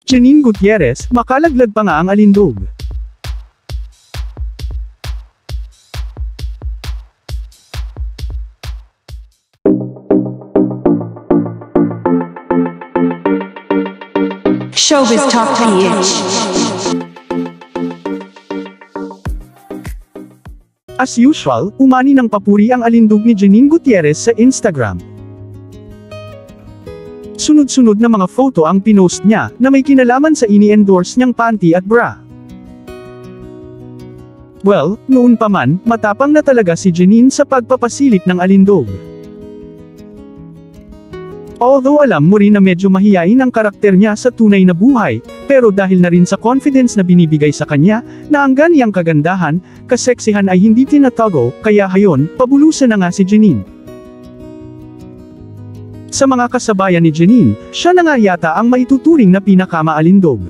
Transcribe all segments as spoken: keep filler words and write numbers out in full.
Janine Gutierrez, makalaglag pa nga ang alindog. Showbiz Talk P H. As usual, umani ng papuri ang alindog ni Janine Gutierrez sa Instagram. Sunod-sunod na mga photo ang pinost niya, na may kinalaman sa ini-endorse niyang panty at bra. Well, noon pa man, matapang na talaga si Janine sa pagpapasilip ng alindog. Although alam mo rin na medyo mahiyain ang karakter niya sa tunay na buhay, pero dahil na rin sa confidence na binibigay sa kanya, na ang ganiyang kagandahan, kaseksihan ay hindi tinatago, kaya hayon, pabulusan na nga si Janine. Sa mga kasabayan ni Janine, siya na nga yata ang maituturing na pinakamaalindog.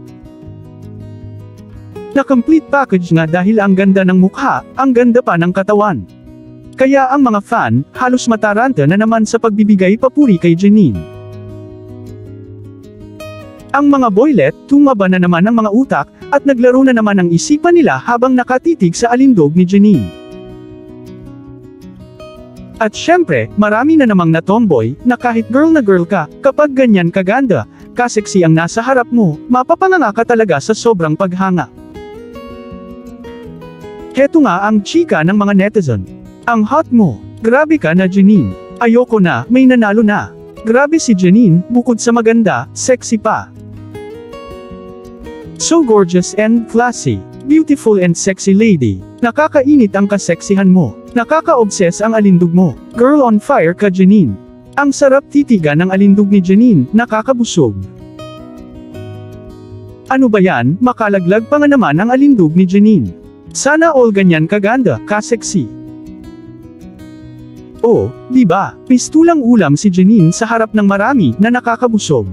Na complete package nga dahil ang ganda ng mukha, ang ganda pa ng katawan. Kaya ang mga fan, halos mataranta na naman sa pagbibigay papuri kay Janine. Ang mga boylet, tumaba na naman ang mga utak, at naglaro na naman ang isipan nila habang nakatitig sa alindog ni Janine. At syempre, marami na namang na tomboy, na kahit girl na girl ka, kapag ganyan kaganda, kaseksi ang nasa harap mo, mapapanganga ka talaga sa sobrang paghanga. Heto nga ang chika ng mga netizen. Ang hot mo. Grabe ka na Janine. Ayoko na, may nanalo na. Grabe si Janine, bukod sa maganda, sexy pa. So gorgeous and classy. Beautiful and sexy lady. Nakakainit ang kaseksihan mo. Nakaka-obsess ang alindog mo. Girl on fire ka Janine. Ang sarap titigan ng alindog ni Janine, nakakabusog. Ano ba yan, makalaglag pa nga naman ang alindog ni Janine. Sana all ganyan kaganda, kaseksi. Oh, di ba? Pistulang ulam si Janine sa harap ng marami na nakakabusog.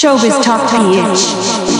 Showbiz Talk P H.